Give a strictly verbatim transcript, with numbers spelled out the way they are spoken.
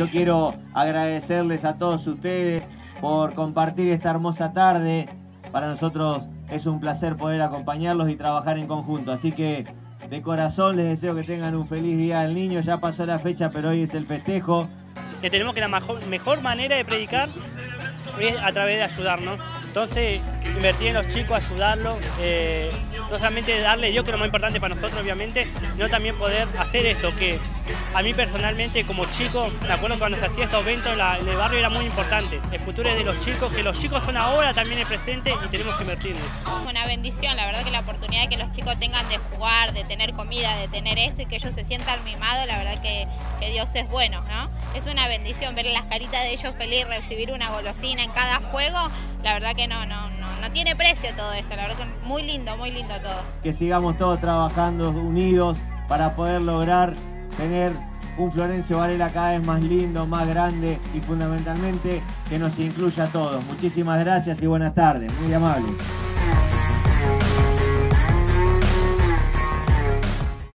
Yo quiero agradecerles a todos ustedes por compartir esta hermosa tarde. Para nosotros es un placer poder acompañarlos y trabajar en conjunto. Así que de corazón les deseo que tengan un feliz Día del Niño. Ya pasó la fecha, pero hoy es el festejo. Que tenemos que la mejor, mejor manera de predicar es a través de ayudarnos. Entonces, invertir en los chicos, ayudarlos, eh, no solamente darle yo, que es lo más importante para nosotros, obviamente, sino también poder hacer esto, que a mí personalmente, como chico, me acuerdo cuando se hacía estos eventos en, la, en el barrio era muy importante. El futuro es de los chicos, que los chicos son ahora también el presente y tenemos que invertir en eso. Una bendición, la verdad que la oportunidad de que los chicos tengan de jugar, de tener comida, de tener esto y que ellos se sientan mimados, la verdad que, que Dios es bueno, ¿no? Es una bendición ver las caritas de ellos feliz, recibir una golosina en cada juego, la verdad que no, no, no, no tiene precio todo esto, la verdad que muy lindo, muy lindo todo. Que sigamos todos trabajando unidos para poder lograr tener un Florencio Varela cada vez más lindo, más grande y fundamentalmente que nos incluya a todos. Muchísimas gracias y buenas tardes, muy amable.